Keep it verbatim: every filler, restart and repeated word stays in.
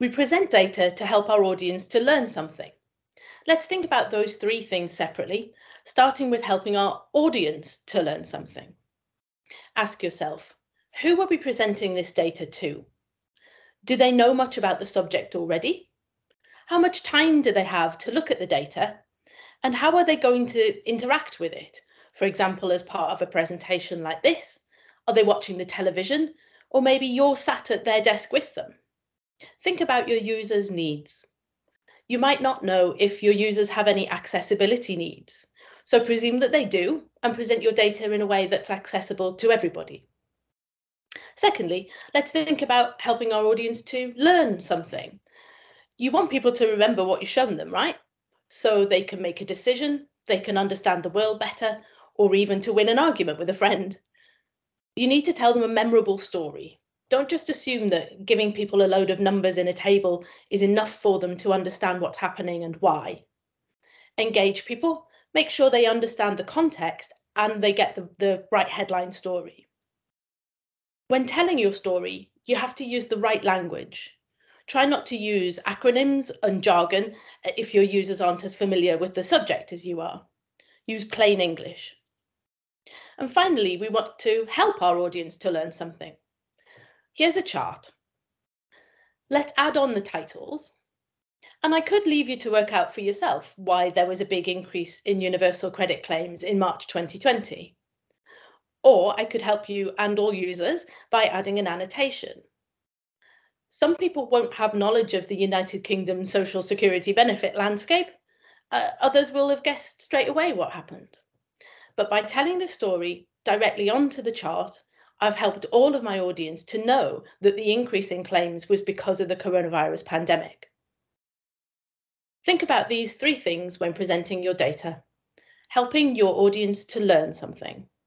We present data to help our audience to learn something. Let's think about those three things separately, starting with helping our audience to learn something. Ask yourself, who are we presenting this data to? Do they know much about the subject already? How much time do they have to look at the data? And how are they going to interact with it? For example, as part of a presentation like this, are they watching the television? Or maybe you're sat at their desk with them. Think about your users' needs. You might not know if your users have any accessibility needs, so presume that they do and present your data in a way that's accessible to everybody. Secondly, let's think about helping our audience to learn something. You want people to remember what you've shown them, right? So they can make a decision, they can understand the world better, or even to win an argument with a friend. You need to tell them a memorable story. Don't just assume that giving people a load of numbers in a table is enough for them to understand what's happening and why. Engage people, make sure they understand the context and they get the, the right headline story. When telling your story, you have to use the right language. Try not to use acronyms and jargon if your users aren't as familiar with the subject as you are. Use plain English. And finally, we want to help our audience to learn something. Here's a chart. Let's add on the titles. And I could leave you to work out for yourself why there was a big increase in universal credit claims in March twenty twenty. Or I could help you and all users by adding an annotation. Some people won't have knowledge of the United Kingdom social security benefit landscape. Uh, others will have guessed straight away what happened. But by telling the story directly onto the chart, I've helped all of my audience to know that the increase in claims was because of the coronavirus pandemic. Think about these three things when presenting your data. Helping your audience to learn something.